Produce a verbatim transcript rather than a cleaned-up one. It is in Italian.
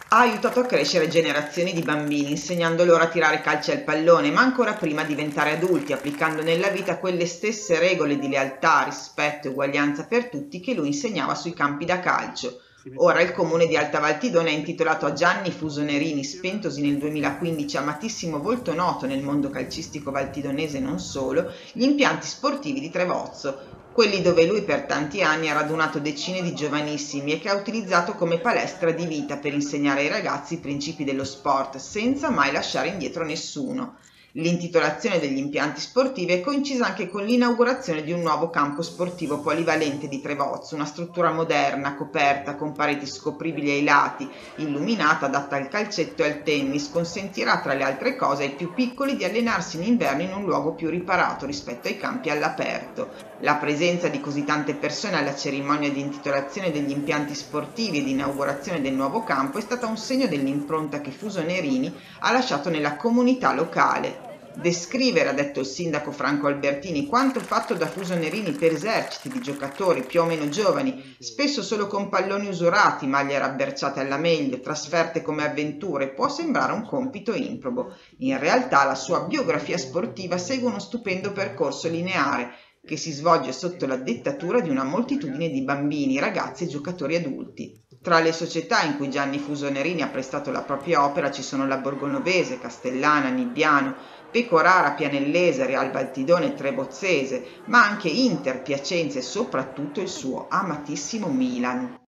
Ha aiutato a crescere generazioni di bambini, insegnando loro a tirare calci al pallone, ma ancora prima a diventare adulti, applicando nella vita quelle stesse regole di lealtà, rispetto e uguaglianza per tutti che lui insegnava sui campi da calcio. Ora il comune di Alta Valtidone ha intitolato a Gianni Fuso Nerini, spentosi nel duemilaquindici, amatissimo volto noto nel mondo calcistico valtidonese e non solo, gli impianti sportivi di Trevozzo, quelli dove lui per tanti anni ha radunato decine di giovanissimi e che ha utilizzato come palestra di vita per insegnare ai ragazzi i principi dello sport, senza mai lasciare indietro nessuno. L'intitolazione degli impianti sportivi è coincisa anche con l'inaugurazione di un nuovo campo sportivo polivalente di Trevozzo, una struttura moderna, coperta, con pareti scopribili ai lati, illuminata, adatta al calcetto e al tennis, consentirà tra le altre cose ai più piccoli di allenarsi in inverno in un luogo più riparato rispetto ai campi all'aperto. La presenza di così tante persone alla cerimonia di intitolazione degli impianti sportivi e di inaugurazione del nuovo campo è stata un segno dell'impronta che Fuso Nerini ha lasciato nella comunità locale. Descrivere, ha detto il sindaco Franco Albertini, quanto fatto da Fuso Nerini per eserciti di giocatori più o meno giovani, spesso solo con palloni usurati, maglie rabberciate alla meglio, trasferte come avventure, può sembrare un compito improbo. In realtà la sua biografia sportiva segue uno stupendo percorso lineare che si svolge sotto la dettatura di una moltitudine di bambini, ragazzi e giocatori adulti. Tra le società in cui Gianni Fuso Nerini ha prestato la propria opera ci sono la Borgonovese, Castellana, Nibbiano, Pecorara, Pianellese, Real Valtidone e Trebozzese, ma anche Inter, Piacenza e soprattutto il suo amatissimo Milan.